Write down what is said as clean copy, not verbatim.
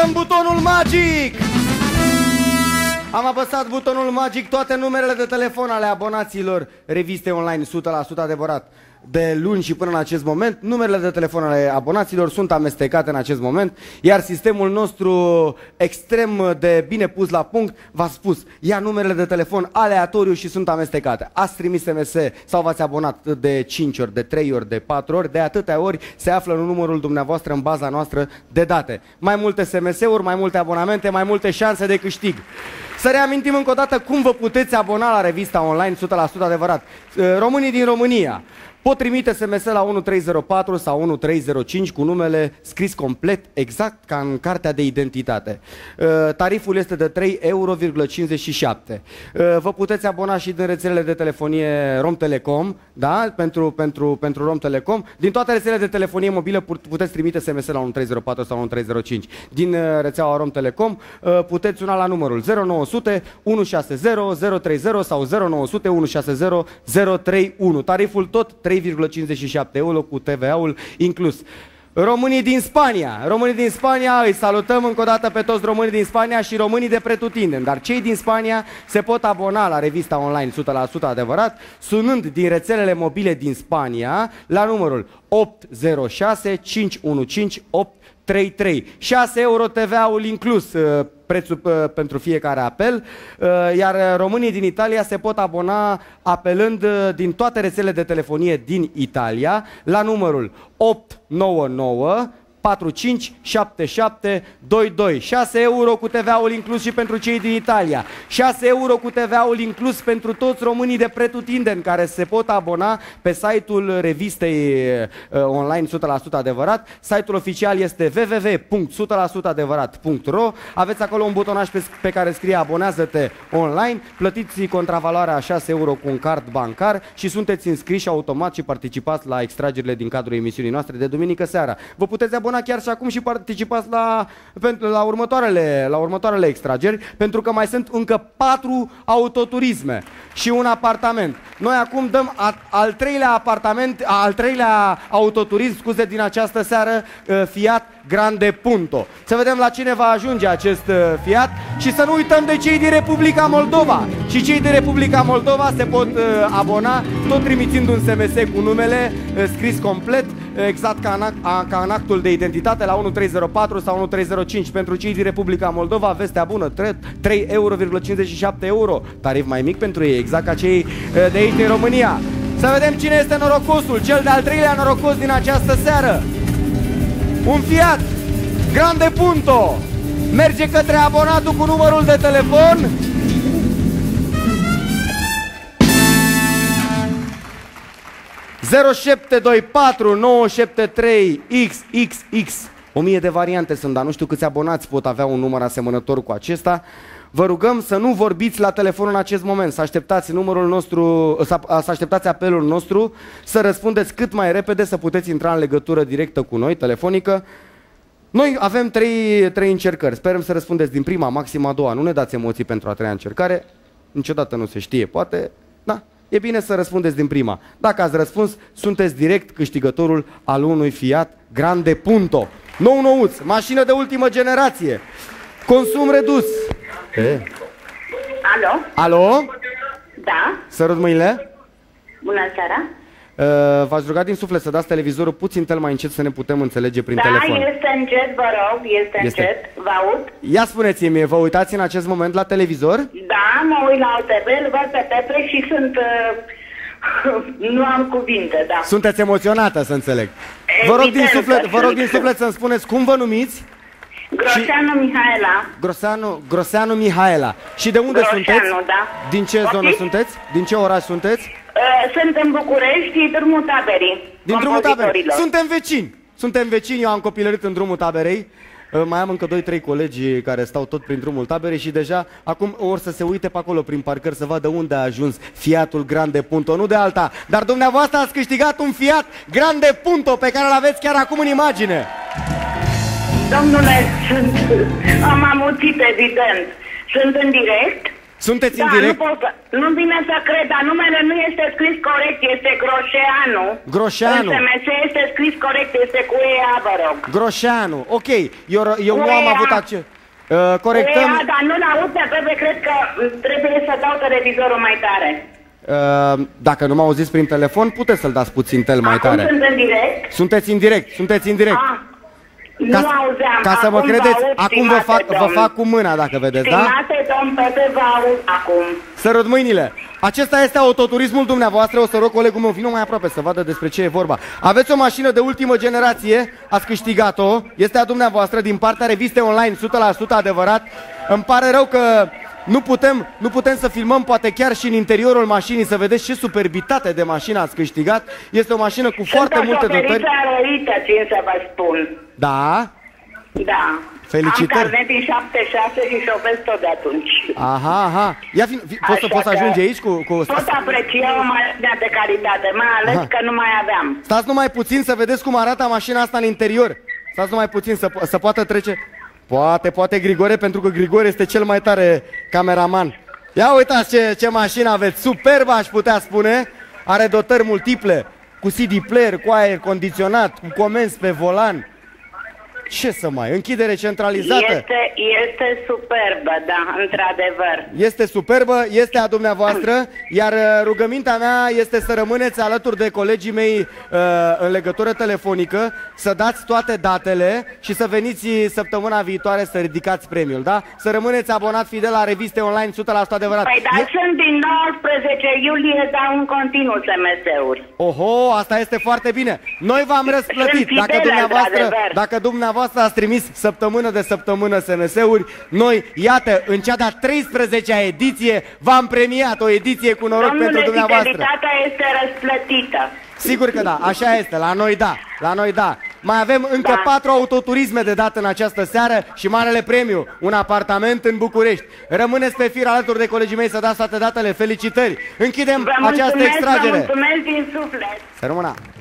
apăsăm butonul magic! Am apăsat butonul magic, toate numerele de telefon ale abonaților reviste online 100% adevărat de luni și până în acest moment, numerele de telefon ale abonaților sunt amestecate în acest moment, iar sistemul nostru extrem de bine pus la punct v-a spus, ia numerele de telefon aleatoriu și sunt amestecate. Ați trimis SMS sau v-ați abonat de 5 ori, de 3 ori, de 4 ori, de atâtea ori se află în numărul dumneavoastră în baza noastră de date. Mai multe SMS-uri, mai multe abonamente, mai multe șanse de câștig. Să reamintim încă o dată cum vă puteți abona la revista online 100% adevărat. Românii din România pot trimite SMS la 1304 sau 1305 cu numele scris complet, exact ca în cartea de identitate. Tariful este de 3,57 €. Vă puteți abona și din rețelele de telefonie Romtelecom, da? Pentru Romtelecom. Din toate rețelele de telefonie mobilă puteți trimite SMS la 1304 sau 1305. Din rețeaua Romtelecom puteți suna la numărul 0900 160 030 sau 0900 160 031. Tariful tot 3,57 € cu TVA-ul inclus. Românii din Spania, îi salutăm încă o dată pe toți românii din Spania și românii de pretutindeni, dar cei din Spania se pot abona la revista online 100% adevărat, sunând din rețelele mobile din Spania la numărul 806 515 833. 6 € TVA-ul inclus, prețul pentru fiecare apel, iar românii din Italia se pot abona apelând din toate rețelele de telefonie din Italia la numărul 899 457722. 6 € cu TVA-ul inclus și pentru cei din Italia. 6 € cu TVA-ul inclus pentru toți românii de pretutindeni care se pot abona pe site-ul revistei online 100% adevărat. Site-ul oficial este www.100%adevărat.ro. Aveți acolo un butonaj pe care scrie abonează-te online, plătiți contravaloarea 6 € cu un card bancar și sunteți înscriși automat și participați la extragerile din cadrul emisiunii noastre de duminică seara. Vă puteți abona chiar și acum și participați la următoarele extrageri, pentru că mai sunt încă 4 autoturisme și un apartament. Noi acum dăm al treilea autoturism, scuze, din această seară, Fiat Grande Punto. Să vedem la cine va ajunge acest Fiat și să nu uităm de cei din Republica Moldova. Și cei din Republica Moldova se pot abona tot trimițând un SMS cu numele scris complet, exact ca în actul de identitate la 1304 sau 1305. Pentru cei din Republica Moldova, vestea bună, 3,57 €. Tarif mai mic pentru ei, exact ca cei de aici din România. Să vedem cine este norocosul, cel de-al treilea norocos din această seară. Un Fiat Grande Punto merge către abonatul cu numărul de telefon 0724 973 XXX. 1000 de variante sunt, dar nu știu câți abonați pot avea un număr asemănător cu acesta. Vă rugăm să nu vorbiți la telefon în acest moment, să așteptați numărul nostru, să așteptați apelul nostru, să răspundeți cât mai repede, să puteți intra în legătură directă cu noi, telefonică. Noi avem 3 încercări, sperăm să răspundeți din prima, maxim a doua, nu ne dați emoții pentru a 3-a încercare, niciodată nu se știe, poate, da, e bine să răspundeți din prima. Dacă ați răspuns, sunteți direct câștigătorul al unui Fiat Grande Punto. Nou-nouț, mașină de ultimă generație, consum redus. Alo? Alo? Da? Sărut mâinile. Bună seara. V-aș ruga din suflet să dați televizorul puțin mai încet să ne putem înțelege prin telefon. Da, este încet, vă rog, este încet, vă aud. Ia spuneți-mi, vă uitați în acest moment la televizor? Da, mă uit la OTV, îl văd pe Petre și sunt... nu am cuvinte, da. Sunteți emoționată, să înțeleg. Vă rog din suflet să-mi spuneți cum vă numiți? Groseanu Mihaela. Groseanu Mihaela. Și de unde sunteți? Da. Din ce zonă sunteți? Din ce oraș sunteți? Sunt în București, drumul Taberei. Din drumul Taberei. Suntem vecini, eu am copilărit în drumul Taberei. Mai am încă 2-3 colegi care stau tot prin drumul Taberei și deja acum or să se uite pe acolo prin parcări să vadă unde a ajuns Fiatul Grande Punto, nu de alta. Dar dumneavoastră ați câștigat un Fiat Grande Punto pe care îl aveți chiar acum în imagine. Domnule, am amuțit, evident. Sunt în direct? Sunteți Da, în direct? nu vine să cred, dar numele nu este scris corect, este Groșeanu. Groșeanu. În SMS este scris corect, este cu EA, vă rog. Groșeanu, ok. Eu nu am avut acces. Corectăm. EA, dar nu-l aud pe Pepe, cred că trebuie să dau televizorul mai tare. Dacă nu mă auziți prin telefon, puteți să-l dați puțin tel mai Acum tare. sunt în direct? Sunteți în direct, sunteți în direct. Nu auzeam. Ca să mă credeți, acum vă fac cu mâna, dacă vedeți, da? Stimate domn Pepe, vă aud acum. Sărut mâinile. Acesta este autoturismul dumneavoastră. O să rog colegul meu, vină mai aproape să vadă despre ce e vorba. Aveți o mașină de ultimă generație, ați câștigat-o, este a dumneavoastră din partea revistei online, 100% adevărat. Îmi pare rău că nu putem să filmăm poate chiar și în interiorul mașinii să vedeți ce superbitate de mașină ați câștigat. Este o mașină cu foarte multe dotări. Sunt o șoferiță, țin să vă spun. Da? Da. Felicitări. Am carnet din 76 și șofez tot de atunci. Aha. Poți să ajungi aici cu... Pot aprecia o mașină de calitate, mai ales că nu mai aveam. Stați numai puțin să vedeți cum arată mașina asta în interior. Stați numai puțin să poată trece... Poate Grigore, pentru că Grigore este cel mai tare cameraman. Ia uitați ce mașină aveți, superbă aș putea spune. Are dotări multiple, cu CD player, cu aer condiționat, cu comenzi pe volan. Ce să mai, închidere centralizată. Este superbă, da, într-adevăr. Este superbă, este a dumneavoastră, iar rugămintea mea este să rămâneți alături de colegii mei în legătură telefonică, să dați toate datele și să veniți săptămâna viitoare să ridicați premiul, da? Să rămâneți abonat fidel la reviste online 100% adevărat. Păi, dar sunt din 19 iulie, dau în continuu SMS-uri. Oho, asta este foarte bine. Noi v-am răsplătit. Dacă dumneavoastră ați trimis săptămână de săptămână SMS-uri, noi, iată, în cea de-a 13-a ediție, v-am premiat o ediție cu noroc pentru dumneavoastră. Fidelitatea este răsplătită. Sigur că da, așa este, la noi da, la noi da. Mai avem încă 4 autoturisme de dat în această seară și marele premiu, un apartament în București. Rămâneți pe fir alături de colegii mei să dați toate datele, felicitări. Închidem această extragere. Vă mulțumesc din suflet. Să rămână.